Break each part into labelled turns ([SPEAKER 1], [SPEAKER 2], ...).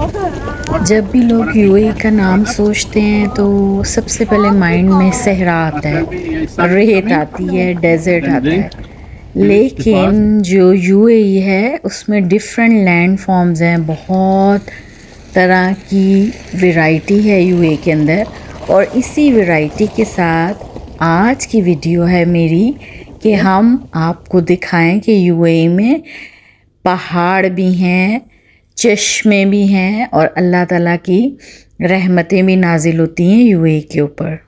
[SPEAKER 1] जब भी लोग यूएई का नाम सोचते हैं तो सबसे पहले माइंड में सहरा आता है, रेत आती है, डेजर्ट आता है। लेकिन जो यूएई है उसमें डिफरेंट लैंड फॉर्म्स हैं, बहुत तरह की वैरायटी है यूएई के अंदर। और इसी वैरायटी के साथ आज की वीडियो है मेरी कि हम आपको दिखाएं कि यूएई में पहाड़ भी हैं, चश्मे भी हैं और अल्लाह ताला की रहमतें भी नाजिल होती हैं यूएई के ऊपर।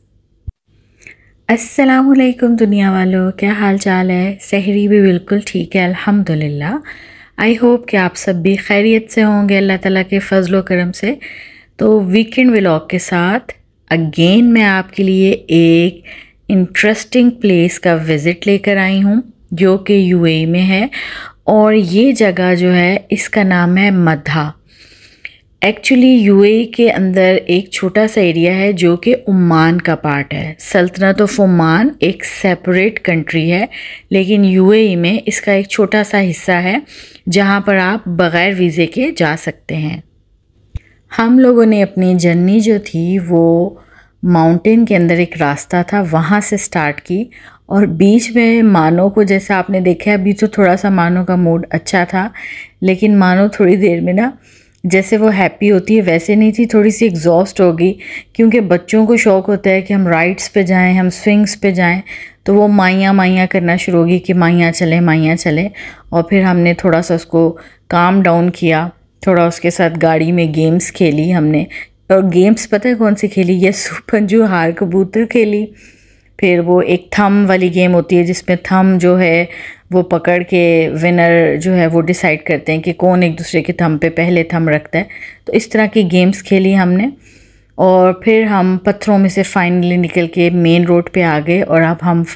[SPEAKER 1] अस्सलामुअलैकुम दुनिया वालों, क्या हाल चाल है? सहरी भी बिल्कुल ठीक है अल्हम्दुलिल्लाह। आई होप कि आप सब भी खैरियत से होंगे अल्लाह ताला के फ़ज़ल व करम से। तो वीकेंड व्लॉग के साथ अगेन मैं आपके लिए एक इंटरेस्टिंग प्लेस का विज़िट लेकर आई हूँ जो कि यूएई में है। और ये जगह जो है इसका नाम है मधा। एक्चुअली यूएई के अंदर एक छोटा सा एरिया है जो कि ओमान का पार्ट है। सल्तनत ऑफ ओमान एक सेपरेट कंट्री है, लेकिन यूएई में इसका एक छोटा सा हिस्सा है जहाँ पर आप बग़ैर वीज़े के जा सकते हैं। हम लोगों ने अपनी जर्नी जो थी वो माउंटेन के अंदर एक रास्ता था वहाँ से स्टार्ट की और बीच में मानो को, जैसा आपने देखा अभी तो थोड़ा सा मानो का मूड अच्छा था, लेकिन मानो थोड़ी देर में ना जैसे वो हैप्पी होती है वैसे नहीं थी, थोड़ी सी एग्जॉस्ट हो गई। क्योंकि बच्चों को शौक़ होता है कि हम राइड्स पे जाएं, हम स्विंग्स पे जाएं, तो वो माइयाँ करना शुरू होगी कि माइयाँ चलें। और फिर हमने थोड़ा सा उसको काम डाउन किया, थोड़ा उसके साथ गाड़ी में गेम्स खेली हमने। और गेम्स पता है कौन सी खेली? ये सुपंजू हार कबूतर खेली। फिर वो एक थम वाली गेम होती है जिसमें थम जो है वो पकड़ के विनर जो है वो डिसाइड करते हैं कि कौन एक दूसरे के थम पे पहले थम रखता है। तो इस तरह की गेम्स खेली हमने। और फिर हम पत्थरों में से फाइनली निकल के मेन रोड पे आ गए और अब हम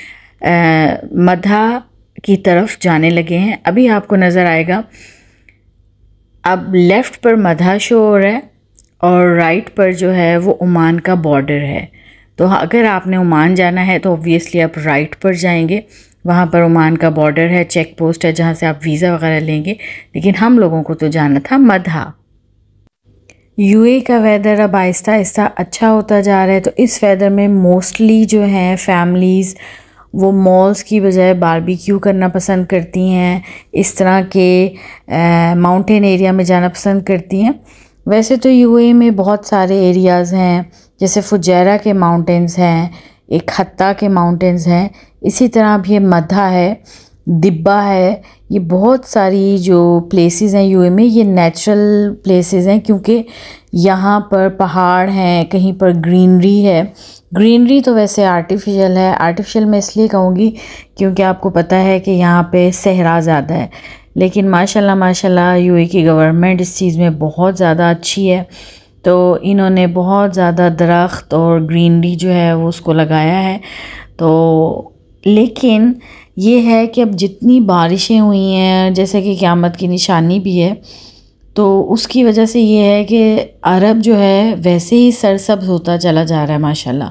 [SPEAKER 1] मधा की तरफ जाने लगे हैं। अभी आपको नज़र आएगा, अब लेफ़्ट पर मधा शो हो रहा है और राइट पर जो है वो ओमान का बॉर्डर है। तो अगर आपने ओमान जाना है तो ऑब्वियसली आप राइट पर जाएंगे, वहाँ पर ओमान का बॉर्डर है, चेक पोस्ट है जहाँ से आप वीज़ा वगैरह लेंगे। लेकिन हम लोगों को तो जाना था मधा। यूएई का वेदर अब आहिस्ता आहिस्ता अच्छा होता जा रहा है। तो इस वेदर में मोस्टली जो है फैमिलीज़ वो मॉल्स की बजाय बारबेक्यू करना पसंद करती हैं, इस तरह के माउंटेन एरिया में जाना पसंद करती हैं। वैसे तो यूएई में बहुत सारे एरियाज़ हैं, जैसे फुजैरा के माउंटेन्स हैं, एक हत्ता के माउंटेन्स हैं, इसी तरह अब ये मधा है, दिब्बा है। ये बहुत सारी जो प्लेसेस हैं यूएई में ये नेचुरल प्लेसेस हैं क्योंकि यहाँ पर पहाड़ हैं, कहीं पर ग्रीनरी है। ग्रीनरी तो वैसे आर्टिफिशियल है, आर्टिफिशियल मैं इसलिए कहूँगी क्योंकि आपको पता है कि यहाँ पे सहरा ज़्यादा है। लेकिन माशाल्लाह यूएई की गवर्नमेंट इस चीज़ में बहुत ज़्यादा अच्छी है। तो इन्होंने बहुत ज़्यादा दरख्त और ग्रीनरी जो है वो उसको लगाया है। तो लेकिन ये है कि अब जितनी बारिशें हुई हैं, जैसे कि क़यामत की निशानी भी है, तो उसकी वजह से ये है कि अरब जो है वैसे ही सरसब्ज़ होता चला जा रहा है माशाल्लाह।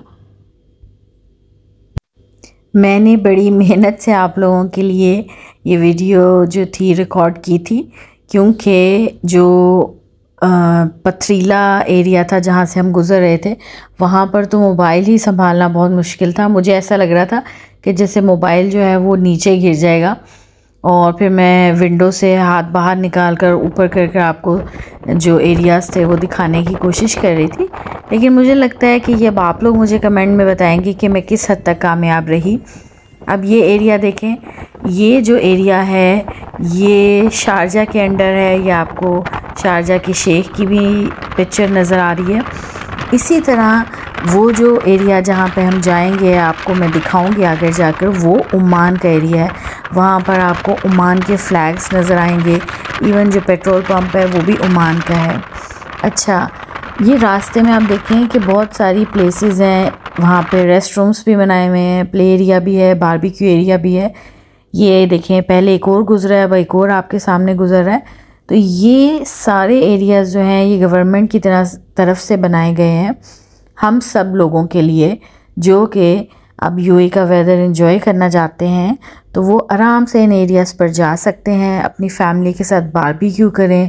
[SPEAKER 1] मैंने बड़ी मेहनत से आप लोगों के लिए ये वीडियो जो थी रिकॉर्ड की थी, क्योंकि जो पथरीला एरिया था जहाँ से हम गुज़र रहे थे वहाँ पर तो मोबाइल ही संभालना बहुत मुश्किल था। मुझे ऐसा लग रहा था कि जैसे मोबाइल जो है वो नीचे गिर जाएगा। और फिर मैं विंडो से हाथ बाहर निकाल कर ऊपर कर आपको जो एरियाज़ थे वो दिखाने की कोशिश कर रही थी। लेकिन मुझे लगता है कि ये अब आप लोग मुझे कमेंट में बताएंगे कि मैं किस हद तक कामयाब रही। अब ये एरिया देखें, ये जो एरिया है ये शारजा के अंडर है। ये आपको शारजा के शेख की भी पिक्चर नज़र आ रही है। इसी तरह वो जो एरिया जहाँ पे हम जाएंगे आपको मैं दिखाऊंगी आगे जाकर, वो ओमान का एरिया है। वहाँ पर आपको ओमान के फ्लैग्स नज़र आएंगे। इवन जो पेट्रोल पंप है वो भी ओमान का है। अच्छा, ये रास्ते में आप देखें कि बहुत सारी प्लेसेस हैं, वहाँ पे रेस्ट रूम्स भी बनाए हुए हैं, प्ले एरिया भी है, बारबेक्यू एरिया भी है। ये देखें, पहले एक और गुजरा है, अब एक और आपके सामने गुजर रहा है। तो ये सारे एरियाज़ जो हैं ये गवर्नमेंट की तरफ से बनाए गए हैं हम सब लोगों के लिए, जो कि अब यूएई का वेदर एंजॉय करना चाहते हैं तो वो आराम से इन एरियाज़ पर जा सकते हैं, अपनी फैमिली के साथ बारबेक्यू करें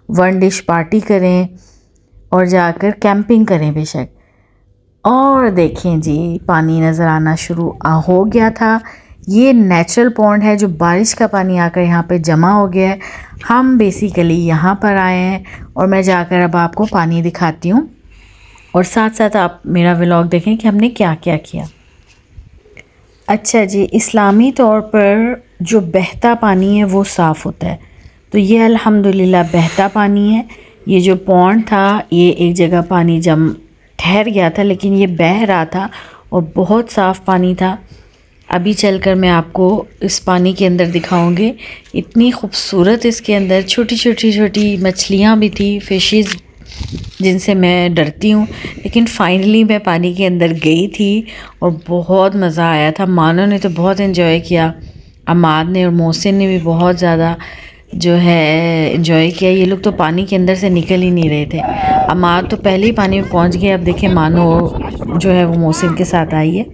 [SPEAKER 1] वन डिश पार्टी करें और जाकर कैंपिंग करें बेशक। और देखें जी, पानी नज़र आना शुरू हो गया था। ये नेचुरल पॉन्ड है जो बारिश का पानी आकर यहाँ पे जमा हो गया है। हम बेसिकली यहाँ पर आए हैं और मैं जाकर अब आपको पानी दिखाती हूँ और साथ साथ आप मेरा व्लॉग देखें कि हमने क्या क्या किया। अच्छा जी, इस्लामी तौर पर जो बहता पानी है वो साफ़ होता है, तो ये अल्हम्दुलिल्लाह बहता पानी है। ये जो पॉन्ड था ये एक जगह पानी ठहर गया था, लेकिन ये बह रहा था और बहुत साफ़ पानी था। अभी चलकर मैं आपको इस पानी के अंदर दिखाऊंगी। इतनी खूबसूरत इसके अंदर छोटी छोटी मछलियाँ भी थी, फिशेस, जिनसे मैं डरती हूँ, लेकिन फाइनली मैं पानी के अंदर गई थी और बहुत मज़ा आया था। मानो ने तो बहुत एंजॉय किया, अमाद ने और मोहसिन ने भी बहुत ज़्यादा जो है एंजॉय किया। ये लोग तो पानी के अंदर से निकल ही नहीं रहे थे। अमाद तो पहले ही पानी में पहुँच गए। अब देखें मानो जो है वो मोहसिन के साथ आई है।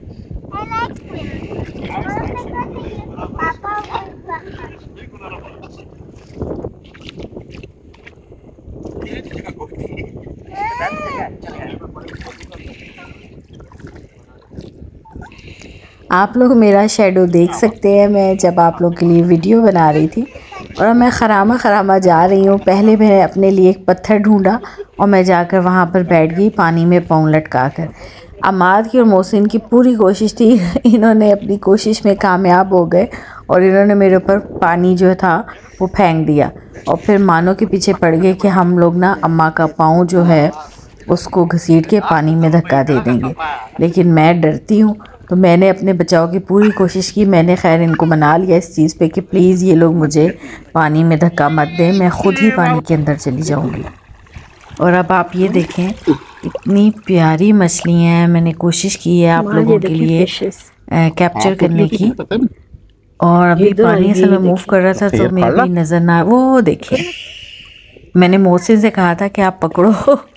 [SPEAKER 1] आप लोग मेरा शेडो देख सकते हैं, मैं जब आप लोग के लिए वीडियो बना रही थी और मैं खरामा जा रही हूँ। पहले मैंने अपने लिए एक पत्थर ढूंढा और मैं जाकर वहाँ पर बैठ गई पानी में पाँव लटका कर। अमाद की और मोहसिन की पूरी कोशिश थी, इन्होंने अपनी कोशिश में कामयाब हो गए और इन्होंने मेरे ऊपर पानी जो था वो फेंक दिया और फिर मानो के पीछे पड़ गए कि हम लोग ना अम्मा का पाँव जो है उसको घसीट के पानी में धक्का दे देंगे। लेकिन मैं डरती हूँ, तो मैंने अपने बचाव की पूरी कोशिश की। मैंने खैर इनको मना लिया इस चीज़ पे कि प्लीज़ ये लोग मुझे पानी में धक्का मत दें, मैं ख़ुद ही पानी के अंदर चली जाऊँगी। और अब आप ये देखें, इतनी प्यारी मछलियाँ हैं। मैंने कोशिश की है आप लोगों के लिए कैप्चर करने की, और अभी पानी से मैं मूव कर रहा था तो मेरी नज़र ना, वो देखिए, मैंने मोहसिन से कहा था कि आप पकड़ो।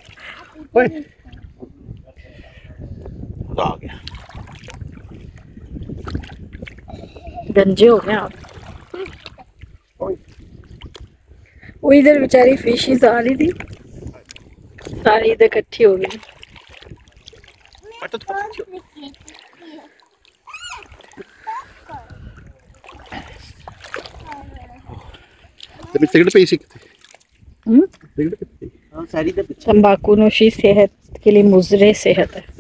[SPEAKER 1] गंजे हो गए आप। वो इधर बेचारी फिशेस आ रही थी, सारी इधर इकट्ठी हो गई। तंबाकू नोशी सेहत के लिए मुज़रे सेहत है।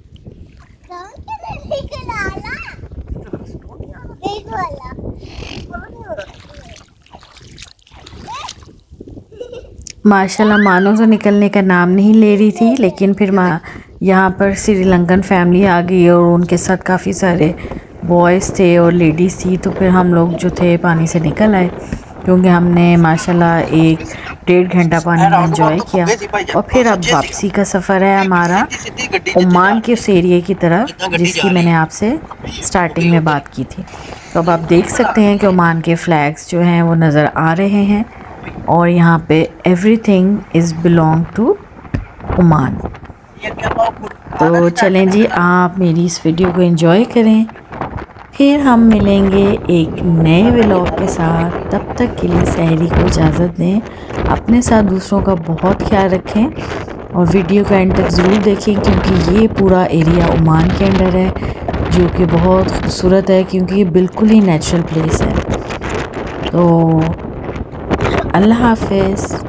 [SPEAKER 1] माशाल्लाह मानो तो निकलने का नाम नहीं ले रही थी, लेकिन फिर यहाँ पर श्रीलंकन फैमिली आ गई और उनके साथ काफ़ी सारे बॉयज़ थे और लेडीज़ थी। तो फिर हम लोग जो थे पानी से निकल आए, क्योंकि हमने माशाल्लाह 1-1.5 घंटा पानी में एंजॉय किया। और फिर अब वापसी का सफ़र है हमारा ओमान के उस एरिए की तरफ जिसकी मैंने आपसे स्टार्टिंग में बात की थी। तो अब आप देख सकते हैं कि ओमान के फ्लैग्स जो हैं वो नज़र आ रहे हैं और यहाँ पे everything is belong to Oman. तो चलें जी, आप मेरी इस वीडियो को एंजॉय करें, फिर हम मिलेंगे एक नए व्लॉग के साथ। तब तक के लिए सहरी को इजाज़त दें। अपने साथ दूसरों का बहुत ख्याल रखें और वीडियो का एंड तक ज़रूर देखें, क्योंकि ये पूरा एरिया ओमान के अंदर है, जो कि बहुत खूबसूरत है क्योंकि ये बिल्कुल ही नेचुरल प्लेस है। तो अल्लाह हाफ़िज़।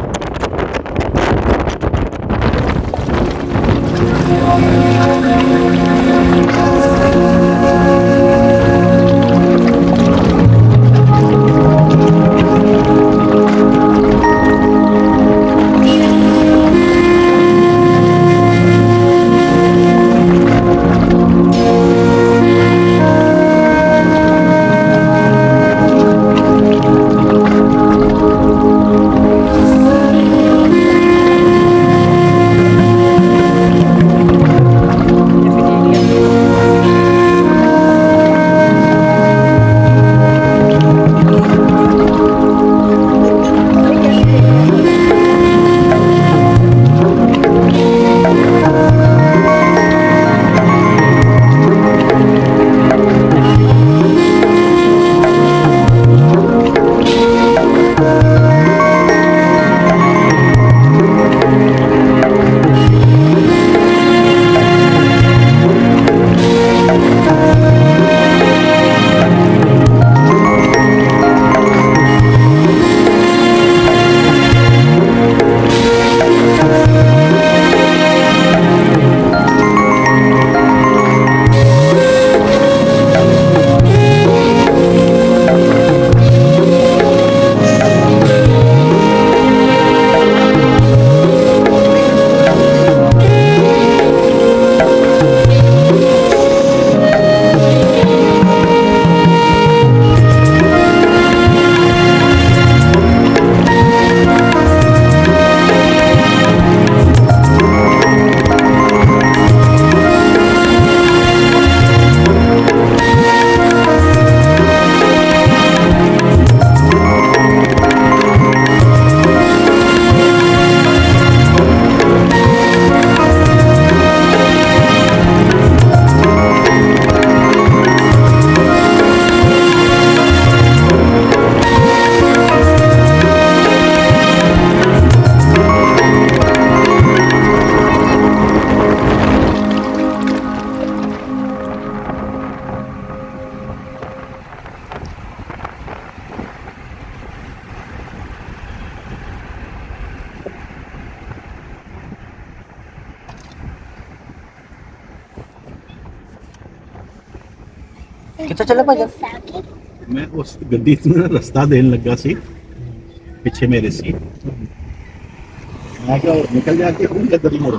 [SPEAKER 2] किथे चले भाई?
[SPEAKER 3] मैं उस गड्डी ਨੂੰ ਰਸਤਾ ਦੇਣ ਲੱਗਾ ਸੀ ਪਿੱਛੇ ਮੇਰੇ ਸੀ मैं क्या निकल जाती हूँ इधर ही मुड़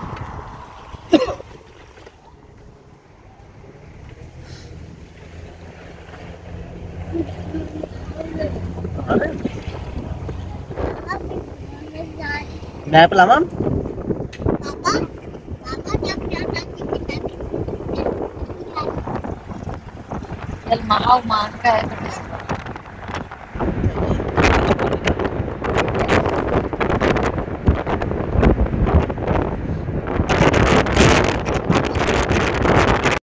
[SPEAKER 2] मैप लावा।
[SPEAKER 1] चल महाव मान का है